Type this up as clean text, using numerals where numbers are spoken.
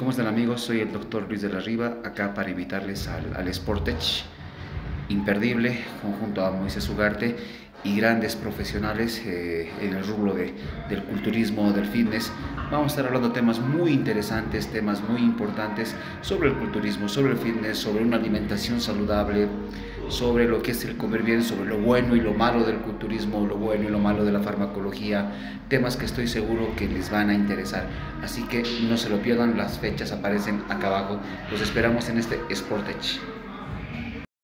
¿Cómo están amigos? Soy el doctor Luis de la Riva, acá para invitarles al Sportech, imperdible, junto a Moisés Ugarte y grandes profesionales en el rubro del culturismo, del fitness. Vamos a estar hablando de temas muy interesantes, temas muy importantes sobre el culturismo, sobre el fitness, sobre una alimentación saludable, sobre lo que es el comer bien, sobre lo bueno y lo malo del culturismo, lo bueno y lo malo de la farmacología, temas que estoy seguro que les van a interesar. Así que no se lo pierdan, las fechas aparecen acá abajo. Los esperamos en este Sportech.